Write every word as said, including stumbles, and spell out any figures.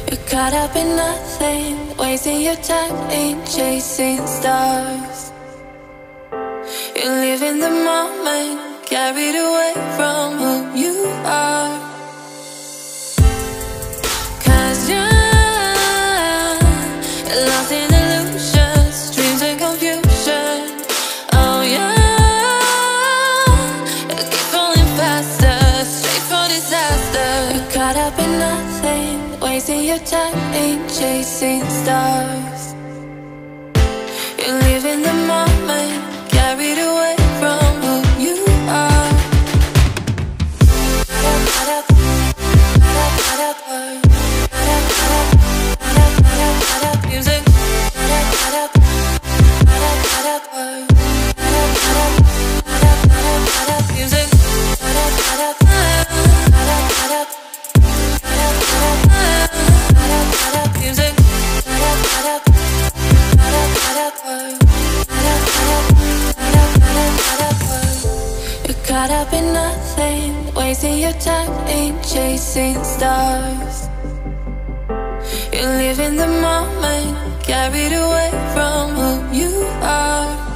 You're caught up in nothing, wasting your time ain't chasing stars. You live in the moment, carried away from who you are. Cause you're lost in illusions, dreams and confusion. Oh yeah, you keep falling faster, straight for disaster. You're caught up in nothing, wasting your time ain't chasing stars. You live in the moment, carried away from who you are. Music. Music. You're caught up in nothing, wasting your time ain't chasing stars. You live in the moment, carried away from who you are.